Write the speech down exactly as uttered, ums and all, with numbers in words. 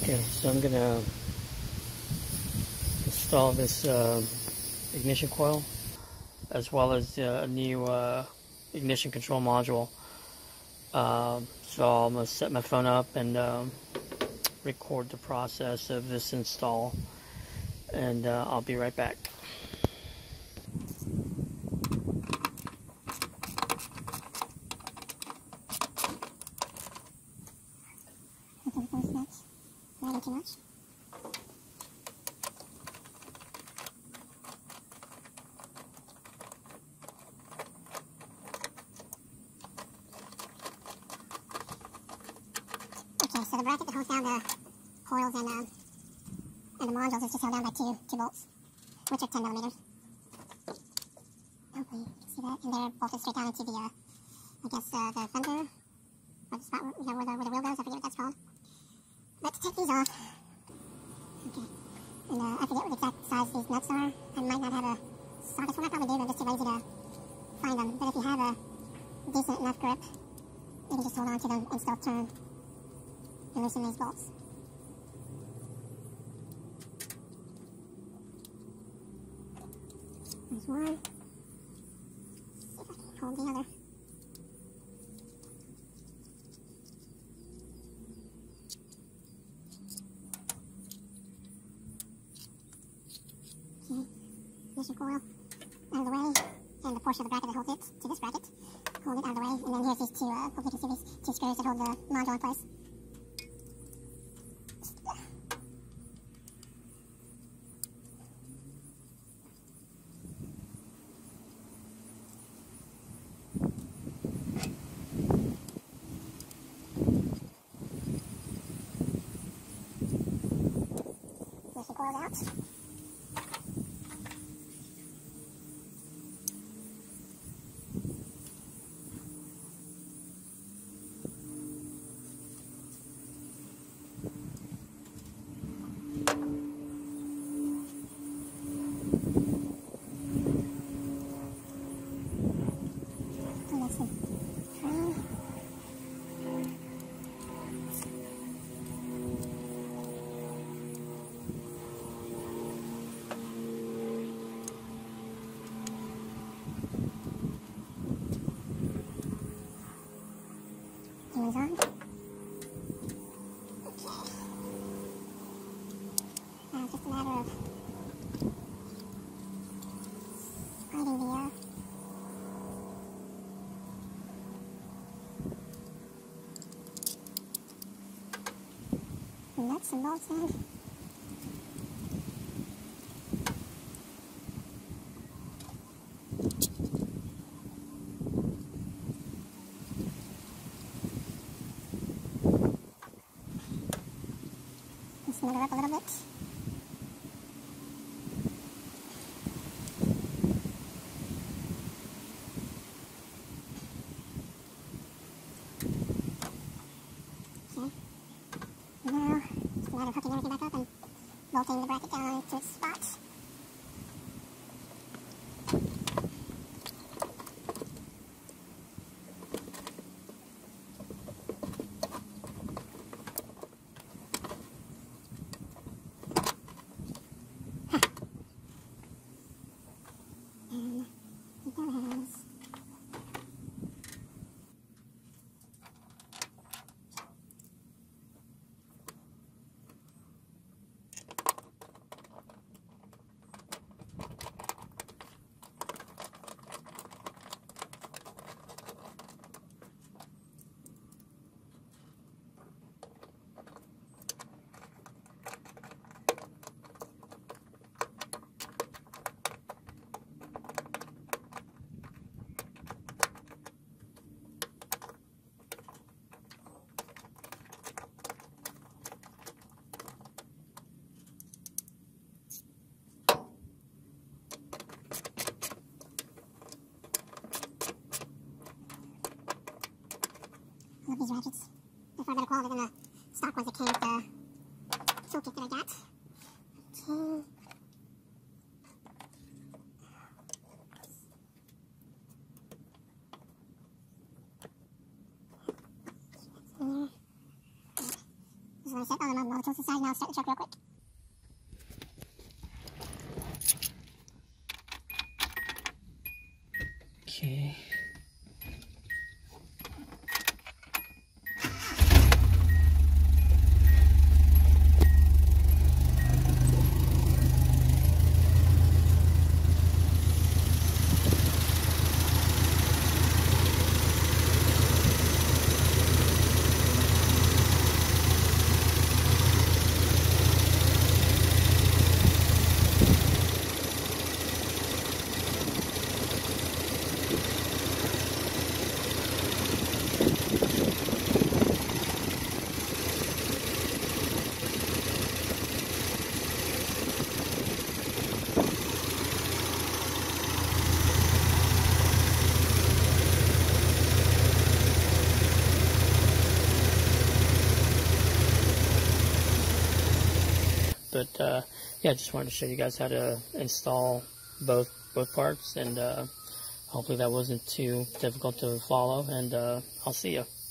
Okay, so I'm gonna install this uh, ignition coil as well as uh, a new uh, ignition control module. Um, so I'm gonna set my phone up and um, record the process of this install, and uh, I'll be right back. Not too much. Okay, so the bracket that holds down the coils and, uh, and the modules is just held down by two, two bolts, which are ten millimeters. Hopefully you can see that. And they're bolted straight down into the, uh, I guess, uh, the fender, or the spot where, you know, where, the, where the wheel goes. I forget what that's called. But to take these off, okay, and uh, I forget what exact size these nuts are. I might not have a socket one. I probably do, but I'm just too lazy to find them. But if you have a decent enough grip, you can just hold on to them and still turn and loosen these bolts. There's one. See if I can hold the other. Okay, ignition coil out of the way, and the portion of the bracket that holds it to this bracket, hold it out of the way, and then here's these two, uh, hopefully you can see these two screws that hold the module in place. Ignition coil's out. One's on. Okay. Now it's just a matter of sliding the uh, nuts and bolts in. Snug it up a little bit. Okay. Now, just a matter of hooking everything back up and bolting the bracket down to its spot. I love these ratchets. They're far better quality than the stock ones that came with the toolkit that I got. Okay. There's let me set on the motor side and I'll start the truck real quick. Okay. But uh, yeah, I just wanted to show you guys how to install both both parts, and uh, hopefully that wasn't too difficult to follow, and uh, I'll see you.